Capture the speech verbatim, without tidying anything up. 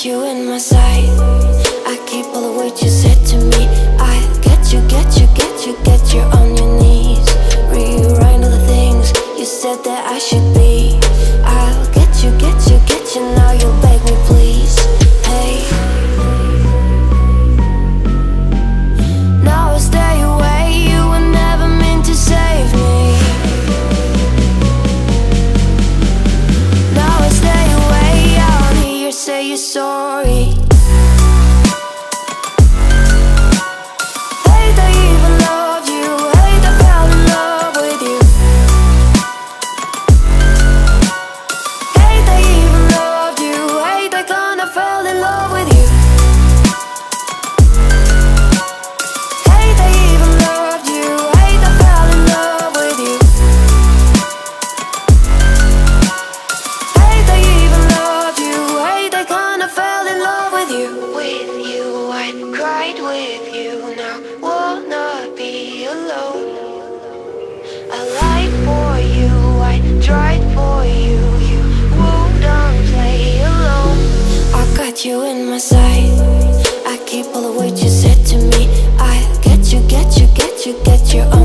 got you in my sight. I keep all the words you said to me. I get you, get you, get you, get you on your knees. Rewrite all the things you said that I should be. I'll get you, get you, get you, now you'll beg me please. Hey, now I stay away, you were never meant to save me. Now I stay away, I wanna hear you say you're sorry. You in my sight. I keep all the words you said to me. I get you, get you, get you, get you on